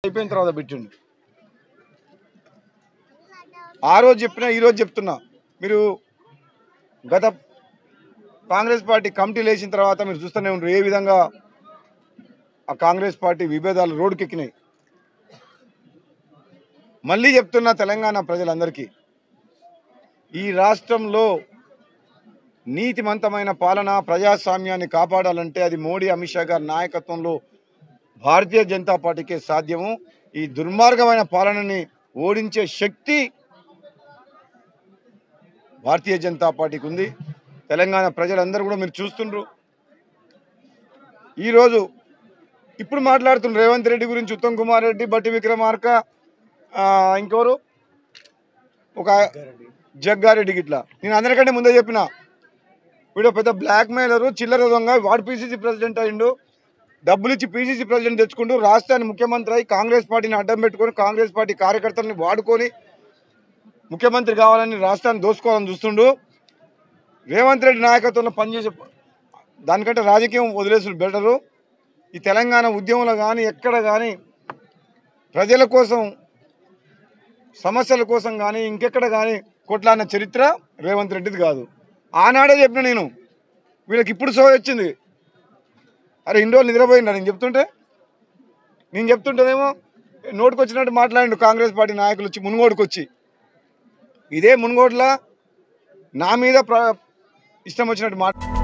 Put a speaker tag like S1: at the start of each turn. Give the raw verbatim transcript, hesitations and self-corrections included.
S1: అయిపోయిన తర్వాత పెట్టిండు. ఆ రోజు చెప్పినా ఈ రోజు చెప్తున్నా, మీరు గత కాంగ్రెస్ పార్టీ కమిటీలు వేసిన తర్వాత మీరు చూస్తూనే ఉంటారు ఏ విధంగా ఆ కాంగ్రెస్ పార్టీ విభేదాలు రోడ్డుకెక్కినాయి. మళ్ళీ చెప్తున్నా తెలంగాణ ప్రజలందరికీ, ఈ రాష్ట్రంలో నీతిమంతమైన పాలన ప్రజాస్వామ్యాన్ని కాపాడాలంటే అది మోడీ అమిత్ షా గారి నాయకత్వంలో భారతీయ జనతా పార్టీకే సాధ్యము. ఈ దుర్మార్గమైన పాలనని ఓడించే శక్తి భారతీయ జనతా పార్టీకి ఉంది. తెలంగాణ ప్రజలందరూ కూడా మీరు చూస్తుండ్రు. ఈరోజు ఇప్పుడు మాట్లాడుతున్నారు రేవంత్ రెడ్డి గురించి, ఉత్తమ్ కుమార్ రెడ్డి, బట్టి విక్రమార్క, ఇంకెవరు ఒక జగ్గారెడ్డి గిట్లా. నేను అందరికంటే ముందే చెప్పిన, వీడు పెద్ద బ్లాక్ మెయిలరు, చిల్లర దొంగ, వాడు పీసీసీ ప్రెసిడెంట్ అయిండు, డబ్బులు ఇచ్చి పీసీసీ ప్రెసిడెంట్ తెచ్చుకుంటూ రాష్ట్రాన్ని ముఖ్యమంత్రి అయి కాంగ్రెస్ పార్టీని అడ్డం పెట్టుకొని కాంగ్రెస్ పార్టీ కార్యకర్తలను వాడుకొని ముఖ్యమంత్రి కావాలని రాష్ట్రాన్ని దోసుకోవాలని చూస్తుండు. రేవంత్ రెడ్డి నాయకత్వంలో పనిచేసే దానికంటే రాజకీయం వదిలేసిన బెటరు. ఈ తెలంగాణ ఉద్యమంలో కానీ ఎక్కడ కానీ ప్రజల కోసం సమస్యల కోసం కానీ ఇంకెక్కడ కానీ కొట్లాడిన చరిత్ర రేవంత్ రెడ్డిది కాదు. ఆనాడే చెప్పిన నేను, వీళ్ళకి ఇప్పుడు సో వచ్చింది. అరే ఇన్ని రోజులు నిద్రపోయిందా నేను చెప్తుంటే? నేను చెప్తుంటేనేమో నోటుకు వచ్చినట్టు మాట్లాడిండు కాంగ్రెస్ పార్టీ నాయకులు వచ్చి మునుగోడుకు వచ్చి. ఇదే మునుగోడులా నా మీద ఇష్టం వచ్చినట్టు మాట